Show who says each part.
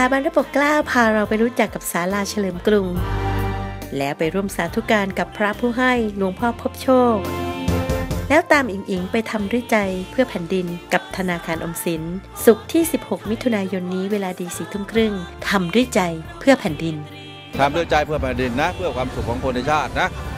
Speaker 1: าบันพระปกเกล้าพาเราไปรู้จักกับศาลาเฉลิมกรุงแล้วไปร่วมสาธุการกับพระผู้ให้หลวงพ่อพบโชคแล้วตามอิงไปทำด้วยใจเพื่อแผ่นดินกับธนาคารออมสินศุกร์ที่ 16 มิถุนายนนี้เวลาดี 4:30 นทำด้วยใจเพื่อแผ่นดิน
Speaker 2: ทำด้วยใจเพื่อแผ่นดินนะเพื่อความสุขของคนในชาตินะ